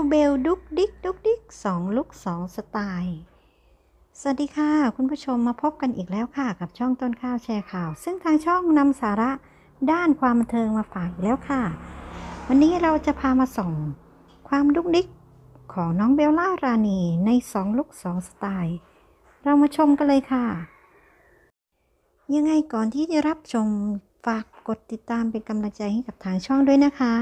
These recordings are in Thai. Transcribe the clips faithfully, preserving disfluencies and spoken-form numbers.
เบลดุกดิกดุกดิกสองลุกสองสไตล์สวัสดีค่ะคุณผู้ชมมาพบกันอีกแล้วค่ะกับช่องต้นข้าวแชร์ข่าวซึ่งทางช่องนำสาระด้านความบันเทิงมาฝากอีกแล้วค่ะวันนี้เราจะพามาส่องความดุกดิกของน้องเบลล่ารานีในสองลุกสองสไตล์เรามาชมกันเลยค่ะยังไงก่อนที่จะรับชมฝากกดติดตามเป็นกำลังใจให้กับทางช่องด้วยนะคะ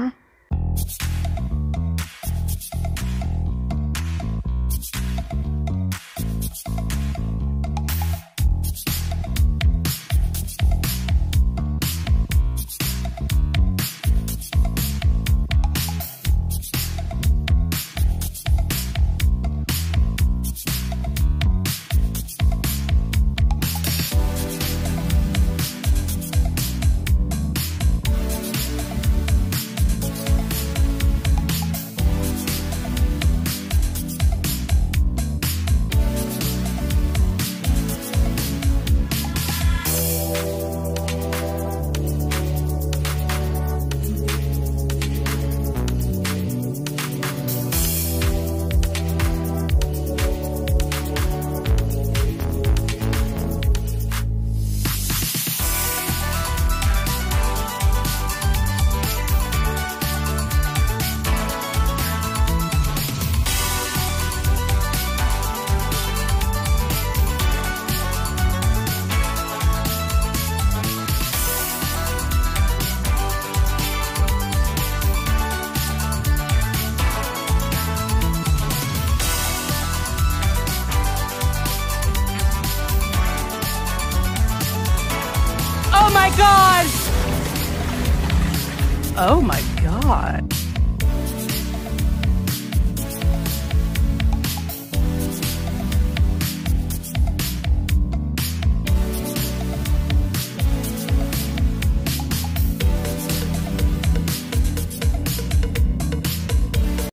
Oh my god! Oh my god.